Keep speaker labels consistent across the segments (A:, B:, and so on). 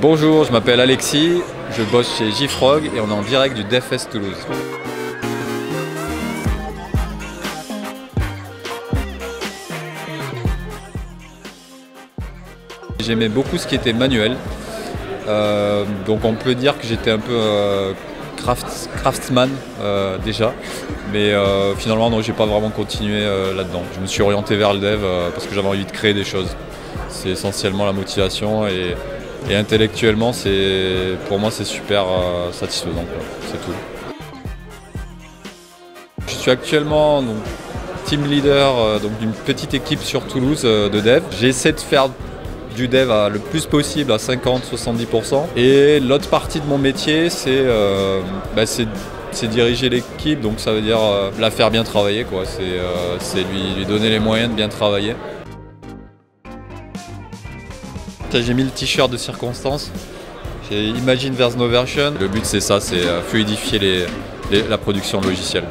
A: Bonjour, je m'appelle Alexis, je bosse chez JFrog et on est en direct du DevFest Toulouse. J'aimais beaucoup ce qui était manuel, donc on peut dire que j'étais un peu craftsman déjà, mais finalement non, j'ai pas vraiment continué là-dedans. Je me suis orienté vers le dev parce que j'avais envie de créer des choses. C'est essentiellement la motivation et intellectuellement, pour moi c'est super satisfaisant, c'est tout. Je suis actuellement team leader d'une petite équipe sur Toulouse de dev. J'essaie de faire du dev le plus possible à 50-70%. Et l'autre partie de mon métier, c'est diriger l'équipe, donc ça veut dire la faire bien travailler, quoi. C'est lui donner les moyens de bien travailler. J'ai mis le t-shirt de circonstance. J'ai Imagine There's No Version. Le but c'est ça, c'est fluidifier la production logicielle.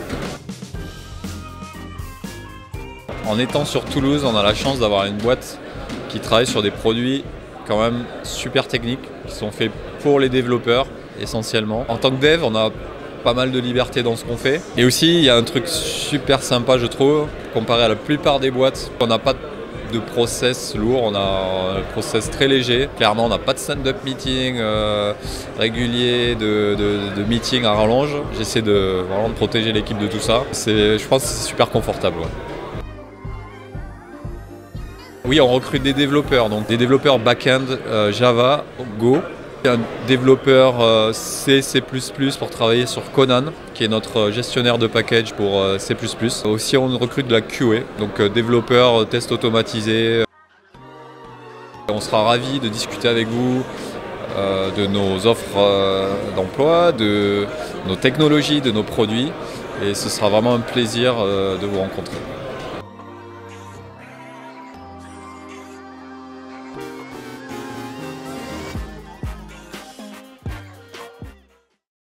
A: En étant sur Toulouse, on a la chance d'avoir une boîte qui travaille sur des produits quand même super techniques, qui sont faits pour les développeurs essentiellement. En tant que dev, on a pas mal de liberté dans ce qu'on fait. Et aussi, il y a un truc super sympa, je trouve, comparé à la plupart des boîtes. On n'a pas de process lourd, on a un process très léger. Clairement, on n'a pas de stand-up meeting régulier, de meeting à rallonge. J'essaie vraiment de protéger l'équipe de tout ça. Je pense que c'est super confortable. Ouais. Oui, on recrute des développeurs, donc des développeurs back-end Java, Go, un développeur C, C++ pour travailler sur Conan, qui est notre gestionnaire de package pour C++. Aussi, on recrute de la QA, donc développeur test automatisé. On sera ravis de discuter avec vous de nos offres d'emploi, de nos technologies, de nos produits, et ce sera vraiment un plaisir de vous rencontrer.